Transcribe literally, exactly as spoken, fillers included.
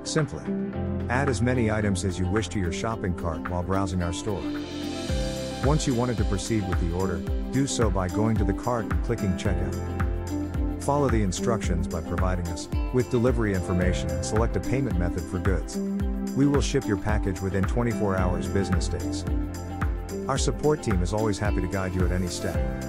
Simply add as many items as you wish to your shopping cart while browsing our store. Once you wanted to proceed with the order, do so by going to the cart and clicking checkout. Follow the instructions by providing us with delivery information and select a payment method for goods. We will ship your package within twenty-four hours business days. Our support team is always happy to guide you at any step.